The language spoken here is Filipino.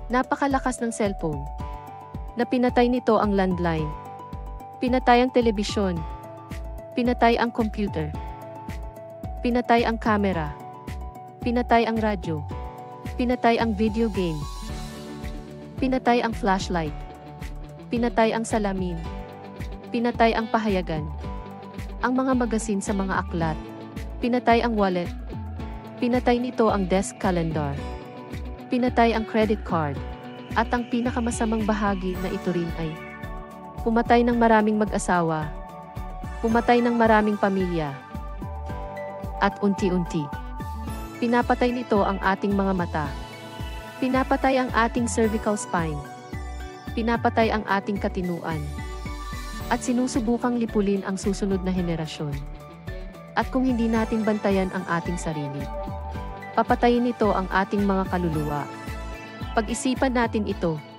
Napakalakas ng cellphone. Na pinatay nito ang landline. Pinatay ang telebisyon. Pinatay ang computer. Pinatay ang camera. Pinatay ang radyo. Pinatay ang video game. Pinatay ang flashlight. Pinatay ang salamin. Pinatay ang pahayagan. Ang mga magasin sa mga aklat. Pinatay ang wallet. Pinatay nito ang desk calendar. Pinatay ang credit card. At ang pinakamasamang bahagi na ito rin ay pumatay ng maraming mag-asawa. Pumatay ng maraming pamilya. At unti-unti, pinapatay nito ang ating mga mata. Pinapatay ang ating cervical spine. Pinapatay ang ating katinuan. At sinusubukang lipulin ang susunod na henerasyon. At kung hindi natin bantayan ang ating sarili, papatayin nito ang ating mga kaluluwa. Pag-isipan natin ito.